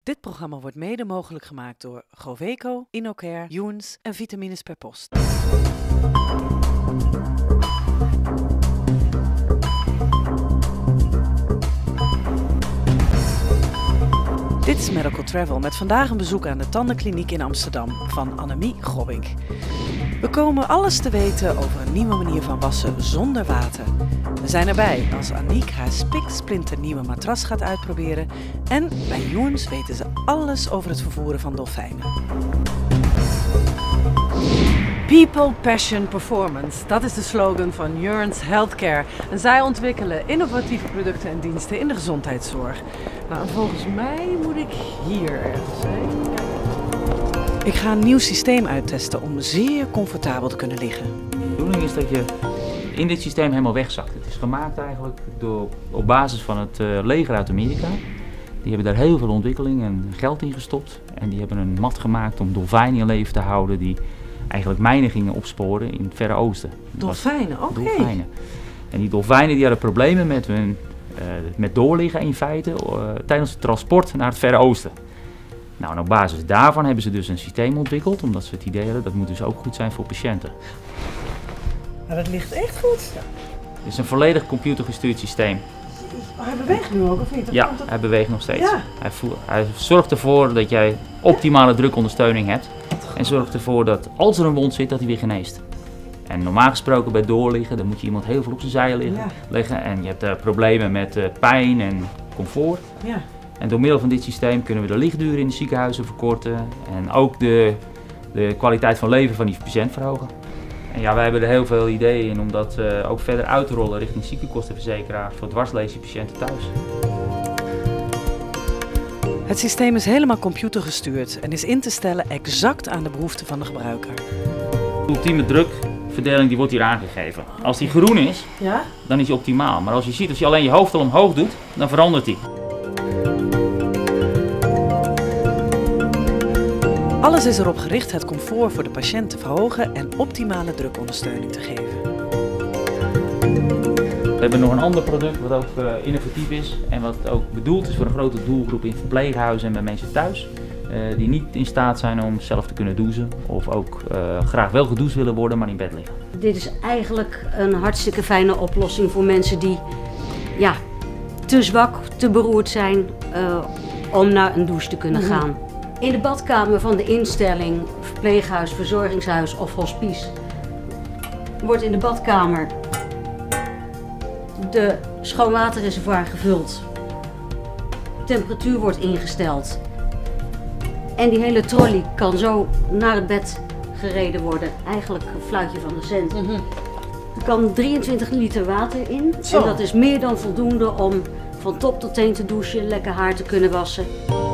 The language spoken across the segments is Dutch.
Dit programma wordt mede mogelijk gemaakt door Goveco, InnoCare, Younes en Vitamines per Post. Dit is Medical Travel met vandaag een bezoek aan de tandenkliniek in Amsterdam van Annemie Gobbink. We komen alles te weten over een nieuwe manier van wassen zonder water. We zijn erbij als Aniek haar spiksplinternieuwe matras gaat uitproberen en bij Younes weten ze alles over het vervoeren van dolfijnen. People, Passion, Performance. Dat is de slogan van Younes Healthcare. En zij ontwikkelen innovatieve producten en diensten in de gezondheidszorg. Nou, en volgens mij moet ik hier ergens zijn. Ik ga een nieuw systeem uittesten om zeer comfortabel te kunnen liggen. De bedoeling is dat je in dit systeem helemaal wegzakt. Het is gemaakt eigenlijk op basis van het leger uit Amerika. Die hebben daar heel veel ontwikkeling en geld in gestopt. En die hebben een mat gemaakt om dolfijnen in leven te houden die eigenlijk mijnen gingen opsporen in het Verre Oosten. Dolfijnen, oké. Dolfijnen. En die dolfijnen die hadden problemen met doorliggen in feite tijdens het transport naar het Verre Oosten. Nou, en op basis daarvan hebben ze dus een systeem ontwikkeld, omdat ze het idee hadden dat moet dus ook goed zijn voor patiënten. Nou, dat ligt echt goed. Ja. Het is een volledig computergestuurd systeem. Oh, hij beweegt nu ook, of niet? Ja, hij beweegt nog steeds. Ja. Hij zorgt ervoor dat jij optimale drukondersteuning hebt. En zorgt ervoor dat als er een wond zit, dat hij weer geneest. En normaal gesproken bij doorliggen, dan moet je iemand heel veel op zijn zij leggen. En je hebt problemen met pijn en comfort. Ja. En door middel van dit systeem kunnen we de lichtduur in de ziekenhuizen verkorten. En ook de kwaliteit van leven van die patiënt verhogen. En ja, wij hebben er heel veel ideeën in om dat ook verder uit te rollen richting ziektekostenverzekeraar voor dwarslesiepatiënten thuis. Het systeem is helemaal computergestuurd en is in te stellen exact aan de behoeften van de gebruiker. De ultieme drukverdeling die wordt hier aangegeven. Als die groen is, ja? dan is hij optimaal. Maar als je ziet, als je alleen je hoofd al omhoog doet, dan verandert hij. Alles is erop gericht het comfort voor de patiënt te verhogen en optimale drukondersteuning te geven. We hebben nog een ander product wat ook innovatief is en wat ook bedoeld is voor een grote doelgroep in verpleeghuizen en bij mensen thuis. Die niet in staat zijn om zelf te kunnen douchen of ook graag wel gedoucht willen worden, maar in bed liggen. Dit is eigenlijk een hartstikke fijne oplossing voor mensen die te zwak, te beroerd zijn om naar een douche te kunnen gaan. In de badkamer van de instelling, verpleeghuis, verzorgingshuis of hospice wordt in de badkamer de schoonwaterreservoir gevuld. De temperatuur wordt ingesteld. En die hele trolley kan zo naar het bed gereden worden. Eigenlijk een fluitje van de cent. Er kan 23 liter water in. Zo. En dat is meer dan voldoende om van top tot teen te douchen, lekker haar te kunnen wassen.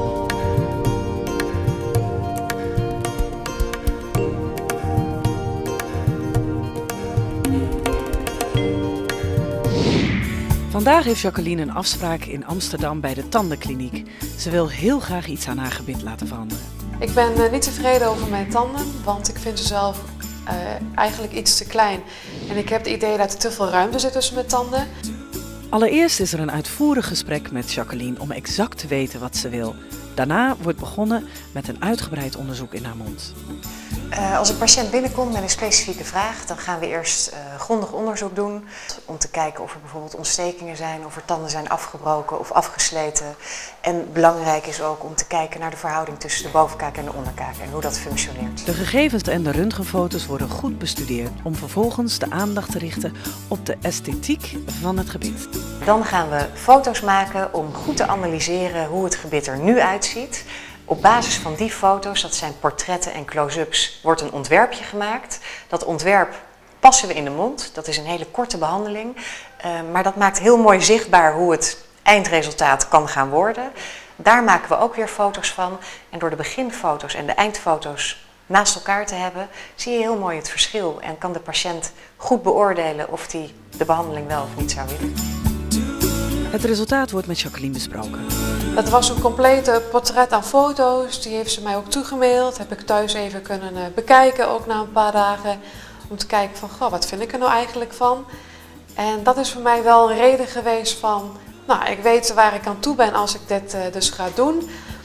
Vandaag heeft Jacqueline een afspraak in Amsterdam bij de tandenkliniek. Ze wil heel graag iets aan haar gebit laten veranderen. Ik ben niet tevreden over mijn tanden, want ik vind ze zelf eigenlijk iets te klein. En ik heb het idee dat er te veel ruimte zit tussen mijn tanden. Allereerst is er een uitvoerig gesprek met Jacqueline om exact te weten wat ze wil. Daarna wordt begonnen met een uitgebreid onderzoek in haar mond. Als een patiënt binnenkomt met een specifieke vraag, dan gaan we eerst grondig onderzoek doen. Om te kijken of er bijvoorbeeld ontstekingen zijn, of er tanden zijn afgebroken of afgesleten. En belangrijk is ook om te kijken naar de verhouding tussen de bovenkaak en de onderkaak en hoe dat functioneert. De gegevens en de röntgenfoto's worden goed bestudeerd om vervolgens de aandacht te richten op de esthetiek van het gebit. Dan gaan we foto's maken om goed te analyseren hoe het gebit er nu uitziet. Op basis van die foto's, dat zijn portretten en close-ups, wordt een ontwerpje gemaakt. Dat ontwerp passen we in de mond. Dat is een hele korte behandeling. Maar dat maakt heel mooi zichtbaar hoe het eindresultaat kan gaan worden. Daar maken we ook weer foto's van. En door de beginfoto's en de eindfoto's naast elkaar te hebben, zie je heel mooi het verschil. En kan de patiënt goed beoordelen of hij de behandeling wel of niet zou willen. Het resultaat wordt met Jacqueline besproken. Het was een complete portret aan foto's, die heeft ze mij ook toegemaild. Heb ik thuis even kunnen bekijken, ook na een paar dagen. Om te kijken van, goh, wat vind ik er nou eigenlijk van? En dat is voor mij wel een reden geweest van, nou, ik weet waar ik aan toe ben als ik dit dus ga doen.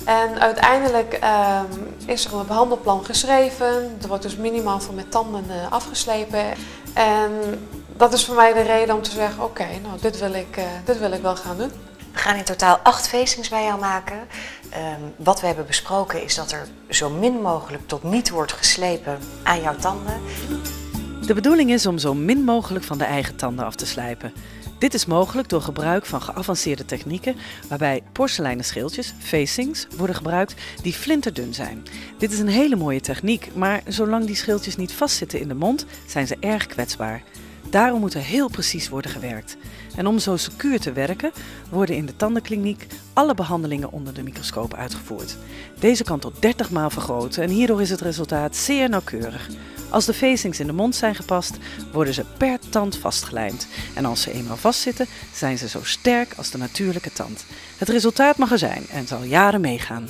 En uiteindelijk is er een behandelplan geschreven. Er wordt dus minimaal voor mijn tanden afgeslepen. En dat is voor mij de reden om te zeggen, oké, nou dit wil ik wel gaan doen. We gaan in totaal 8 facings bij jou maken. Wat we hebben besproken is dat er zo min mogelijk tot niet wordt geslepen aan jouw tanden. De bedoeling is om zo min mogelijk van de eigen tanden af te slijpen. Dit is mogelijk door gebruik van geavanceerde technieken waarbij porseleinen schildjes, facings, worden gebruikt die flinterdun zijn. Dit is een hele mooie techniek, maar zolang die schildjes niet vastzitten in de mond, zijn ze erg kwetsbaar. Daarom moet er heel precies worden gewerkt. En om zo secuur te werken, worden in de tandenkliniek alle behandelingen onder de microscoop uitgevoerd. Deze kan tot 30 maal vergroten en hierdoor is het resultaat zeer nauwkeurig. Als de facings in de mond zijn gepast, worden ze per tand vastgelijmd. En als ze eenmaal vastzitten, zijn ze zo sterk als de natuurlijke tand. Het resultaat mag er zijn en zal jaren meegaan.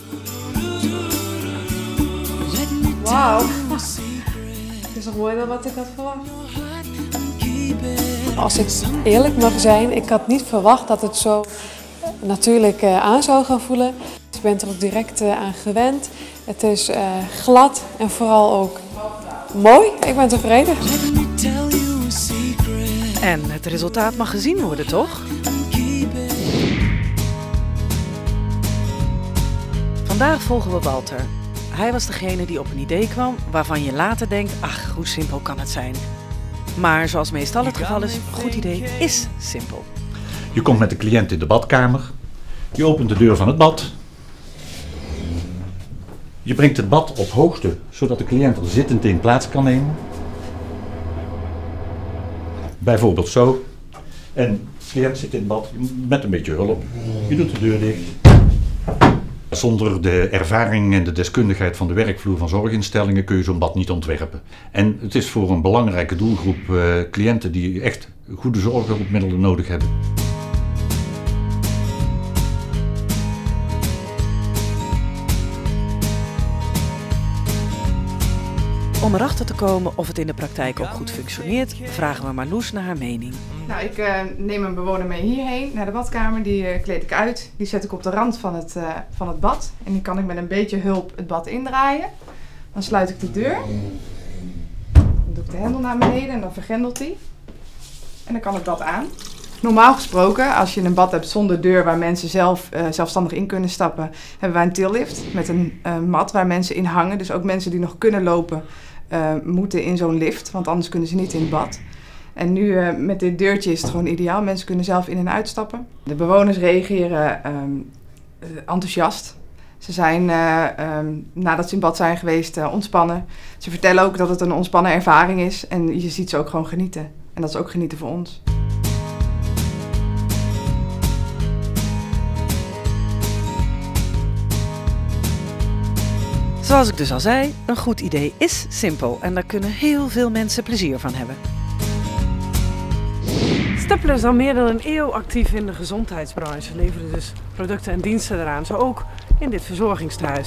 Wauw, het is nog mooier dan wat ik had verwacht. Als ik eerlijk mag zijn, ik had niet verwacht dat het zo natuurlijk aan zou gaan voelen. Ik ben er ook direct aan gewend. Het is glad en vooral ook mooi. Ik ben tevreden. En het resultaat mag gezien worden, toch? Vandaag volgen we Walter. Hij was degene die op een idee kwam waarvan je later denkt, ach, hoe simpel kan het zijn. Maar zoals meestal het geval is, een goed idee is simpel. Je komt met de cliënt in de badkamer. Je opent de deur van het bad. Je brengt het bad op hoogte, zodat de cliënt er zittend in plaats kan nemen. Bijvoorbeeld zo. En de cliënt zit in het bad met een beetje hulp. Je doet de deur dicht. Zonder de ervaring en de deskundigheid van de werkvloer van zorginstellingen kun je zo'n bad niet ontwerpen. En het is voor een belangrijke doelgroep cliënten die echt goede zorghulpmiddelen nodig hebben. Om erachter te komen of het in de praktijk ook goed functioneert, vragen we Marloes naar haar mening. Nou, ik neem een bewoner mee hierheen, naar de badkamer. Die kleed ik uit. Die zet ik op de rand van het bad. En die kan ik met een beetje hulp het bad indraaien. Dan sluit ik de deur. Dan doe ik de hendel naar beneden en dan vergrendelt die. En dan kan het bad aan. Normaal gesproken, als je een bad hebt zonder deur waar mensen zelfstandig in kunnen stappen, hebben wij een tillift met een mat waar mensen in hangen. Dus ook mensen die nog kunnen lopen moeten in zo'n lift, want anders kunnen ze niet in het bad. En nu met dit deurtje is het gewoon ideaal. Mensen kunnen zelf in en uitstappen. De bewoners reageren enthousiast. Ze zijn, nadat ze in bad zijn geweest, ontspannen. Ze vertellen ook dat het een ontspannen ervaring is en je ziet ze ook gewoon genieten. En dat is ook genieten voor ons. Zoals ik dus al zei, een goed idee is simpel en daar kunnen heel veel mensen plezier van hebben. Stepler is al meer dan een eeuw actief in de gezondheidsbranche, leveren dus producten en diensten eraan, zo ook in dit verzorgingstehuis.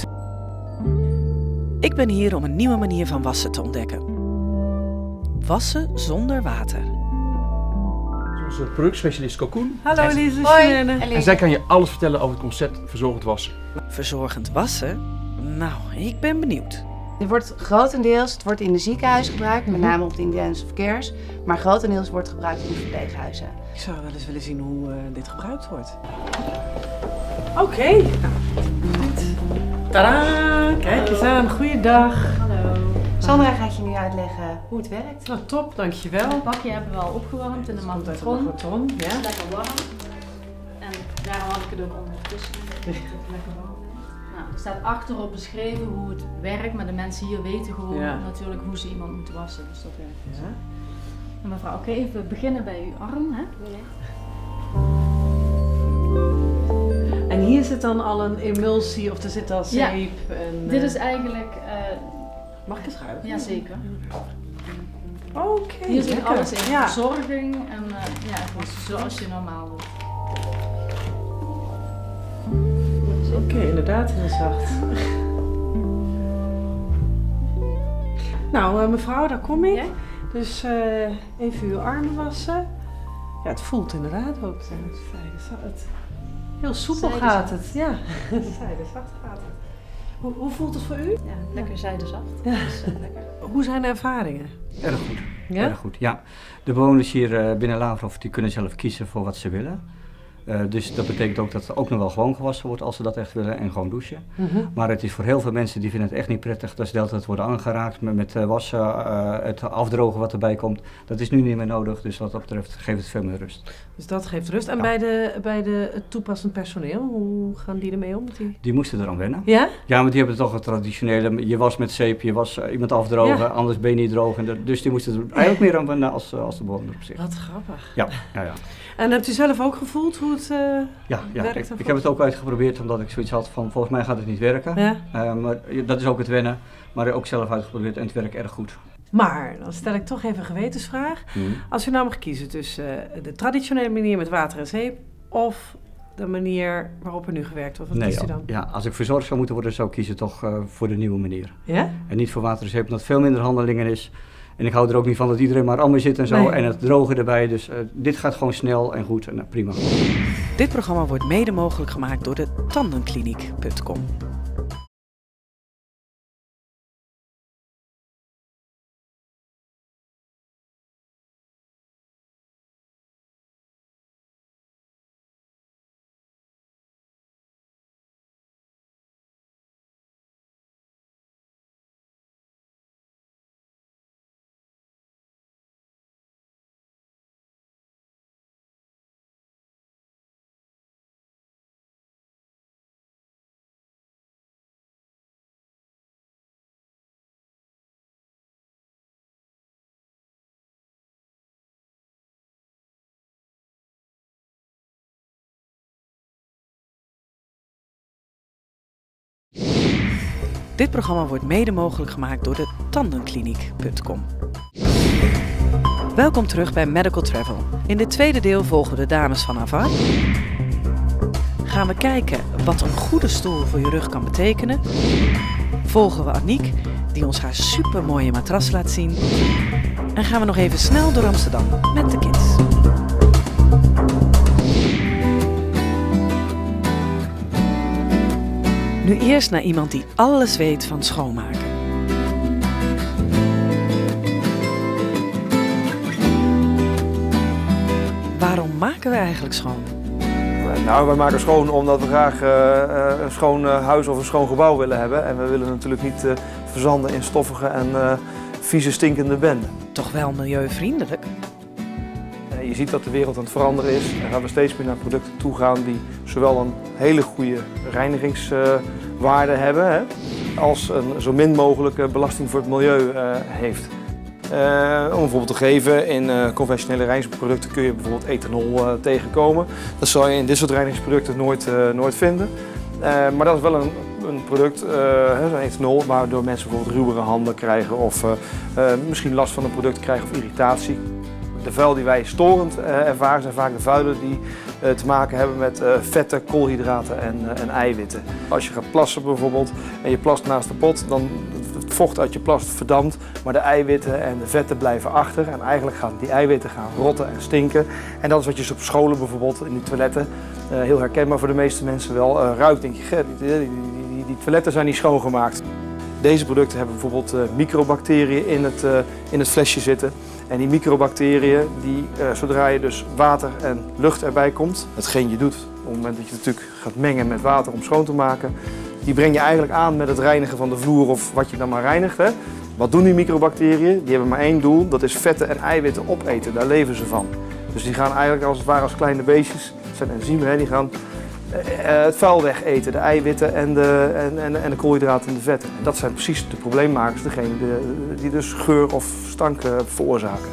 Ik ben hier om een nieuwe manier van wassen te ontdekken. Wassen zonder water. Onze productspecialist Cocoon. Hallo Elise, Hoi. En zij kan je alles vertellen over het concept verzorgend wassen. Verzorgend wassen? Nou, ik ben benieuwd. Het wordt grotendeels in de ziekenhuizen gebruikt, met name op de intensive cares, maar grotendeels wordt gebruikt in de verpleeghuizen. Ik zou wel eens willen zien hoe dit gebruikt wordt. Oké, nou, goed. Tadaa, kijk eens aan, goeiedag. Hallo. Sandra gaat je nu uitleggen hoe het werkt. Nou, top, dankjewel. Het bakje hebben we al opgewarmd in de magnetron. Ja. Lekker warm. En daarom had ik het ook ondertussen. Lekker warm. Nou, er staat achterop beschreven hoe het werkt, maar de mensen hier weten gewoon natuurlijk hoe ze iemand moeten wassen. Dus dat werkt. Ja. En mevrouw, oké, even beginnen bij uw arm. Hè? En hier zit dan al een emulsie of er zit al zeep? Ja, en, dit is eigenlijk... mag ik eens schuiven? Jazeker. Oké, hier zit lekker. alles in verzorging en zoals je normaal doet. Oké, inderdaad heel zacht. Nou, mevrouw, daar kom ik. Ja? Dus even uw armen wassen. Ja, het voelt inderdaad ook. Heel soepel gaat het. Ja, zijdezacht gaat het. Hoe voelt het voor u? Ja, lekker zijdezacht. Ja. Dus, lekker. Hoe zijn de ervaringen? Erg goed. Ja? Erg goed, ja. De bewoners hier binnen Laverhof die kunnen zelf kiezen voor wat ze willen. Dus dat betekent ook dat er ook nog wel gewoon gewassen wordt als ze dat echt willen en gewoon douchen. Maar het is voor heel veel mensen die vinden het echt niet prettig dat ze de hele tijd worden aangeraakt met wassen, het afdrogen wat erbij komt. Dat is nu niet meer nodig, dus wat dat betreft geeft het veel meer rust. Dus dat geeft rust. En bij het toepassend personeel, hoe gaan die ermee om? Die moesten eraan wennen. Ja? Ja, maar die hebben toch het traditionele, je was met zeep, je was iemand afdrogen, anders ben je niet droog. Dus die moesten er eigenlijk meer aan wennen als de bewoner op zich. Wat grappig. Ja. En hebt u zelf ook gevoeld hoe het werkt? Ik heb het ook uitgeprobeerd omdat ik zoiets had van volgens mij gaat het niet werken. Ja. Maar dat is ook het wennen, maar ook zelf uitgeprobeerd en het werkt erg goed. Maar, dan stel ik toch even een gewetensvraag. Als u nou mag kiezen tussen de traditionele manier met water en zeep of de manier waarop er nu gewerkt wordt, wat kiest u dan? Ja, als ik verzorgd zou moeten worden zou ik kiezen toch voor de nieuwe manier. Ja? En niet voor water en zeep, omdat het veel minder handelingen is. En ik hou er ook niet van dat iedereen maar ammer zit en zo en het drogen erbij. Dus dit gaat gewoon snel en goed en prima. Dit programma wordt mede mogelijk gemaakt door de tandenkliniek.com. Dit programma wordt mede mogelijk gemaakt door de tandenkliniek.com. Welkom terug bij Medical Travel. In dit tweede deel volgen we de dames van Avar. Gaan we kijken wat een goede stoel voor je rug kan betekenen. Volgen we Aniek, die ons haar supermooie matras laat zien. En gaan we nog even snel door Amsterdam met de kids. Nu eerst naar iemand die alles weet van schoonmaken. Waarom maken we eigenlijk schoon? Nou, wij maken schoon omdat we graag een schoon huis of een schoon gebouw willen hebben. En we willen natuurlijk niet verzanden in stoffige en vieze, stinkende benden. Toch wel milieuvriendelijk? Je ziet dat de wereld aan het veranderen is en gaan we steeds meer naar producten toe gaan die zowel een hele goede reinigingswaarde hebben, als een zo min mogelijke belasting voor het milieu heeft. Om een voorbeeld te geven, in conventionele reinigingsproducten kun je bijvoorbeeld ethanol tegenkomen. Dat zal je in dit soort reinigingsproducten nooit vinden. Maar dat is wel een product, zo'n ethanol, waardoor mensen bijvoorbeeld ruwere handen krijgen of misschien last van een product krijgen of irritatie. De vuil die wij storend ervaren zijn vaak de vuilen die te maken hebben met vetten, koolhydraten en eiwitten. Als je gaat plassen bijvoorbeeld en je plast naast de pot, dan het vocht uit je plast verdampt, maar de eiwitten en de vetten blijven achter. En eigenlijk gaan die eiwitten rotten en stinken. En dat is wat je op scholen bijvoorbeeld in die toiletten, heel herkenbaar voor de meeste mensen wel, ruikt. Denk je, die toiletten zijn niet schoongemaakt. Deze producten hebben bijvoorbeeld microbacteriën in het flesje zitten. En die microbacteriën, zodra je dus water en lucht erbij komt, hetgeen je doet op het moment dat je het natuurlijk gaat mengen met water om schoon te maken, die breng je eigenlijk aan met het reinigen van de vloer of wat je dan maar reinigt. Hè. Wat doen die microbacteriën? Die hebben maar één doel, dat is vetten en eiwitten opeten, daar leven ze van. Dus die gaan eigenlijk als het ware als kleine beestjes, het zijn enzymen, hè, die gaan het vuil wegeten, de eiwitten en de koolhydraten en de vetten. En dat zijn precies de probleemmakers, degene die dus geur of stank veroorzaken.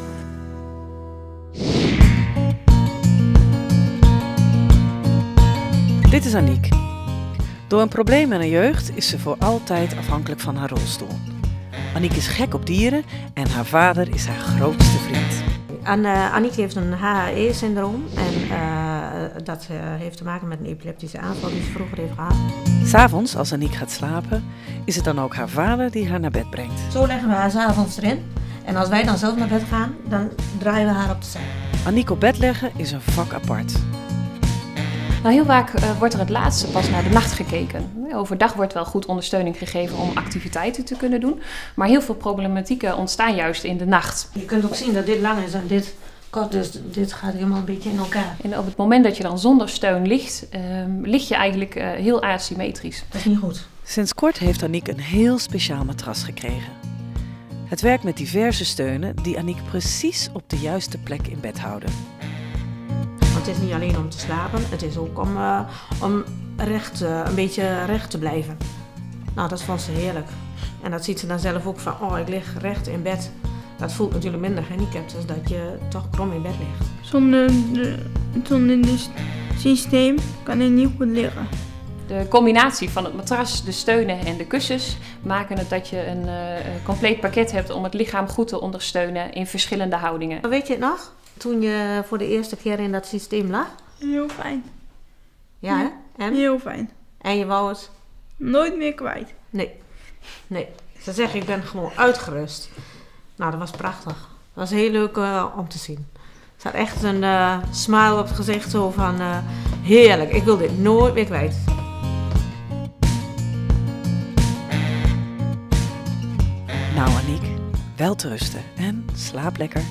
Dit is Aniek. Door een probleem in haar jeugd is ze voor altijd afhankelijk van haar rolstoel. Aniek is gek op dieren en haar vader is haar grootste vriend. Aniek heeft een HAE-syndroom en dat heeft te maken met een epileptische aanval die ze vroeger heeft gehad. 'S Avonds, als Aniek gaat slapen, is het dan ook haar vader die haar naar bed brengt. Zo leggen we haar 's avonds erin en als wij dan zelf naar bed gaan, dan draaien we haar op de zij. Aniek op bed leggen is een vak apart. Nou, heel vaak wordt er het laatste pas naar de nacht gekeken. Overdag wordt wel goed ondersteuning gegeven om activiteiten te kunnen doen. Maar heel veel problematieken ontstaan juist in de nacht. Je kunt ook zien dat dit lang is en dit kort, dus dit gaat helemaal een beetje in elkaar. En op het moment dat je dan zonder steun ligt, lig je eigenlijk heel asymmetrisch. Dat is niet goed. Sinds kort heeft Aniek een heel speciaal matras gekregen. Het werkt met diverse steunen die Aniek precies op de juiste plek in bed houden. Want het is niet alleen om te slapen, het is ook om een beetje recht te blijven. Nou, dat vond ze heerlijk. En dat ziet ze dan zelf ook van, oh, ik lig recht in bed. Dat voelt natuurlijk minder gehandicapt als dat je toch krom in bed ligt. Zonder dit systeem kan ik niet goed liggen. De combinatie van het matras, de steunen en de kussens maken het dat je een compleet pakket hebt om het lichaam goed te ondersteunen in verschillende houdingen. Weet je het nog? Toen je voor de eerste keer in dat systeem lag? Heel fijn. Ja, hè? En? Heel fijn. En je wou het? Nooit meer kwijt. Nee. Ze zeggen, ik ben gewoon uitgerust. Nou, dat was prachtig. Dat was heel leuk om te zien. Er zat echt een smile op het gezicht zo van heerlijk, ik wil dit nooit meer kwijt. Nou Aniek, wel te rusten en slaap lekker.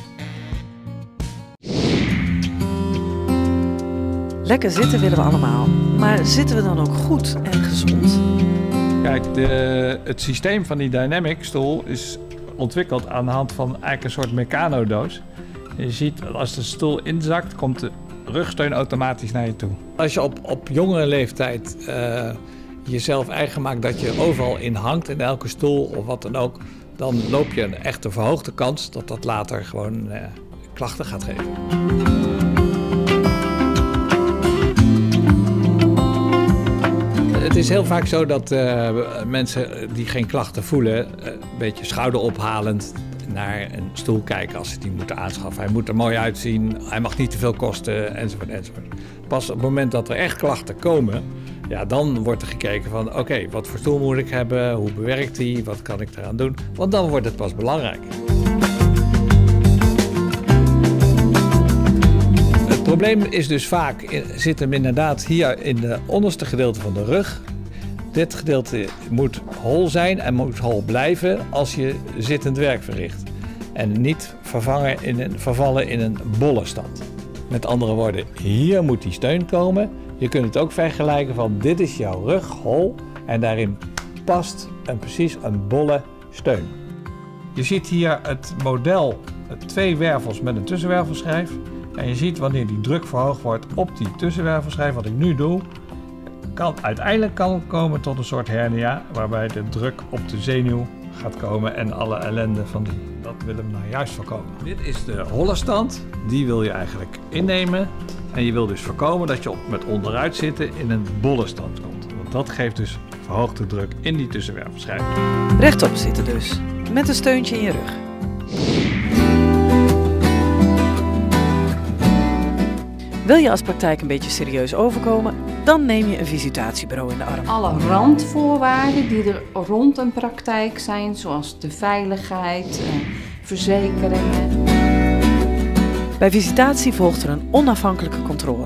Lekker zitten willen we allemaal, maar zitten we dan ook goed en gezond? Kijk, het systeem van die Dynamic stoel is ontwikkeld aan de hand van eigenlijk een soort mechanodoos. Je ziet, als de stoel inzakt, komt de rugsteun automatisch naar je toe. Als je op jongere leeftijd jezelf eigen maakt dat je overal in hangt, in elke stoel of wat dan ook, dan loop je een echte verhoogde kans dat dat later gewoon klachten gaat geven. Het is heel vaak zo dat mensen die geen klachten voelen, een beetje schouderophalend naar een stoel kijken als ze die moeten aanschaffen. Hij moet er mooi uitzien, hij mag niet te veel kosten, enzovoort, enzovoort. Pas op het moment dat er echt klachten komen, ja, dan wordt er gekeken van oké, wat voor stoel moet ik hebben, hoe bewerkt die, wat kan ik eraan doen? Want dan wordt het pas belangrijk. Het probleem is dus vaak, zit hem inderdaad hier in de onderste gedeelte van de rug. Dit gedeelte moet hol zijn en moet hol blijven als je zittend werk verricht. En niet vervallen in een bolle stand. Met andere woorden, hier moet die steun komen. Je kunt het ook vergelijken van dit is jouw rug, hol. En daarin past precies een bolle steun. Je ziet hier het model, 2 wervels met een tussenwervelschijf. En je ziet wanneer die druk verhoogd wordt op die tussenwervelschijf, wat ik nu doe, uiteindelijk kan het komen tot een soort hernia, waarbij de druk op de zenuw gaat komen en alle ellende van die. Dat willen we nou juist voorkomen. Dit is de holle stand, die wil je eigenlijk innemen. En je wil dus voorkomen dat je met onderuit zitten in een bolle stand komt. Want dat geeft dus verhoogde druk in die tussenwervelschijf. Rechtop zitten dus, met een steuntje in je rug. Wil je als praktijk een beetje serieus overkomen, dan neem je een visitatiebureau in de arm. Alle randvoorwaarden die er rond een praktijk zijn, zoals de veiligheid, verzekeringen. Bij visitatie volgt er een onafhankelijke controle.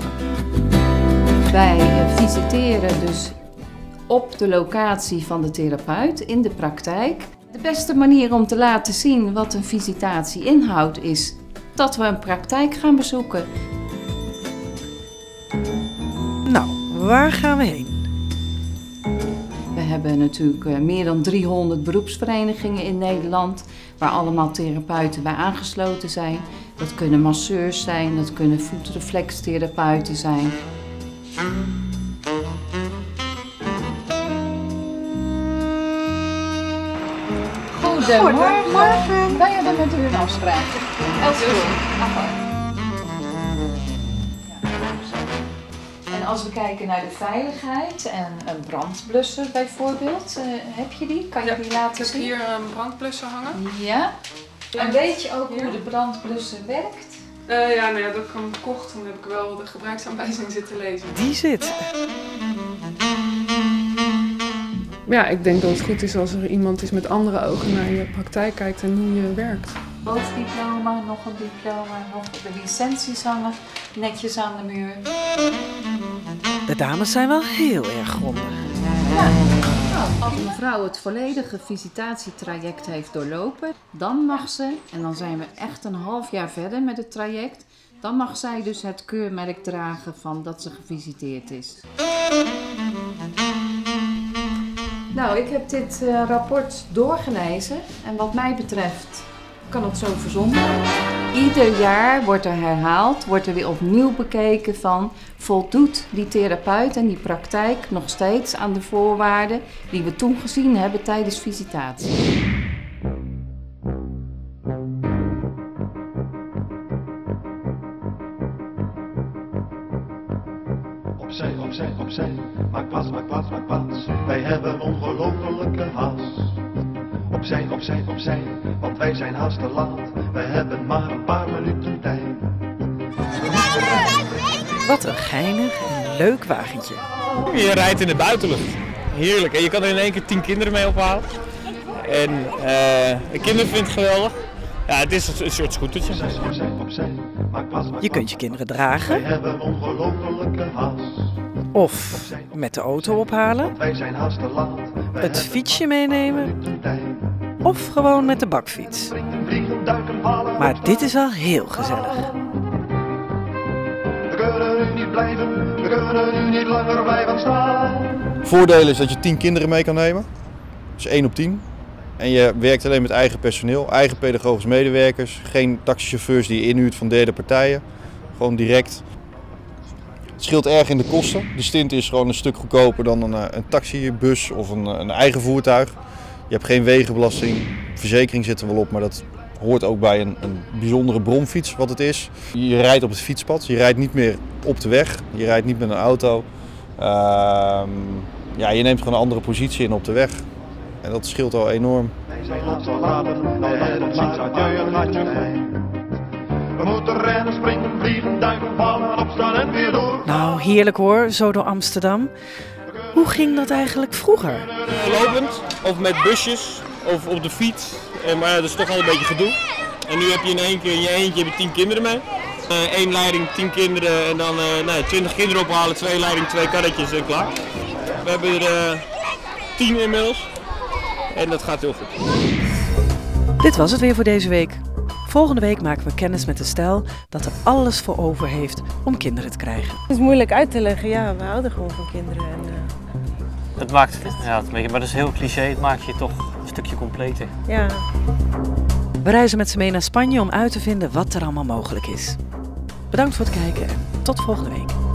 Wij visiteren dus op de locatie van de therapeut in de praktijk. De beste manier om te laten zien wat een visitatie inhoudt is dat we een praktijk gaan bezoeken. Nou, waar gaan we heen? We hebben natuurlijk meer dan 300 beroepsverenigingen in Nederland, waar allemaal therapeuten bij aangesloten zijn. Dat kunnen masseurs zijn, dat kunnen voetreflextherapeuten zijn. Goedemorgen. Ben je er met u een afspraak? En als we kijken naar de veiligheid en een brandblusser bijvoorbeeld, heb je die? Kan je die laten zien? Ik heb hier een brandblusser hangen. Ja. En weet je ook hoe de brandblusser werkt? Ja, dat heb ik hem gekocht. Toen heb ik wel de gebruiksaanwijzing zitten lezen. Die zit. Ja, ik denk dat het goed is als er iemand is met andere ogen naar je praktijk kijkt en hoe je werkt. Bovendiploma, nog een diploma, nog de licenties hangen netjes aan de muur. De dames zijn wel heel erg grondig. Als mevrouw het volledige visitatietraject heeft doorlopen, dan mag ze, en dan zijn we echt een half jaar verder met het traject, dan mag zij dus het keurmerk dragen van dat ze gevisiteerd is. Nou, ik heb dit rapport doorgelezen en wat mij betreft kan het zo verzonden. Ieder jaar wordt er herhaald, wordt er weer opnieuw bekeken van voldoet die therapeut en die praktijk nog steeds aan de voorwaarden die we toen gezien hebben tijdens visitatie. Opzij, opzij, opzij, maak plaats, maak plaats, maak plaats. Wij hebben ongelofelijke haast. Opzij, opzij, opzij, want wij zijn haast te laat. Wij hebben maar een paar minuten tijd. Wat een geinig en leuk wagentje. Je rijdt in de buitenlucht. Heerlijk. En je kan er in één keer 10 kinderen mee ophalen. En de kinderen vinden het geweldig. Ja, het is een soort scootertje. Je kunt je kinderen dragen. Wij hebben ongelofelijke haast. Of met de auto ophalen. Wij zijn haast te laat. Het fietsje meenemen. Of gewoon met de bakfiets. Maar dit is wel heel gezellig. We kunnen nu niet blijven, we kunnen nu niet langer blijven staan. Voordeel is dat je 10 kinderen mee kan nemen. Dus 1 op 10. En je werkt alleen met eigen personeel, eigen pedagogische medewerkers. Geen taxichauffeurs die je inhuurt van derde partijen. Gewoon direct. Het scheelt erg in de kosten. De stint is gewoon een stuk goedkoper dan een taxibus of een eigen voertuig. Je hebt geen wegenbelasting, verzekering zit er wel op, maar dat hoort ook bij een bijzondere bromfiets wat het is. Je rijdt op het fietspad, je rijdt niet meer op de weg, je rijdt niet met een auto. Ja, je neemt gewoon een andere positie in op de weg. En dat scheelt al enorm. We moeten rennen, springen, vliegen, duiken, vallen, opstaan en weer door. Nou, heerlijk hoor, zo door Amsterdam. Hoe ging dat eigenlijk vroeger? Lopend, of met busjes, of op de fiets. Maar dat is toch al een beetje gedoe. En nu heb je in één keer in je eentje 10 kinderen mee. 1 leiding, 10 kinderen en dan 20 kinderen ophalen, 2 leiding, 2 karretjes en klaar. We hebben er 10 inmiddels. En dat gaat heel goed. Dit was het weer voor deze week. Volgende week maken we kennis met een stel dat er alles voor over heeft om kinderen te krijgen. Het is moeilijk uit te leggen, ja, we houden gewoon van kinderen. Het maakt, ja, maar dat is heel cliché, het maakt je toch een stukje completer. Ja. We reizen met ze mee naar Spanje om uit te vinden wat er allemaal mogelijk is. Bedankt voor het kijken en tot volgende week.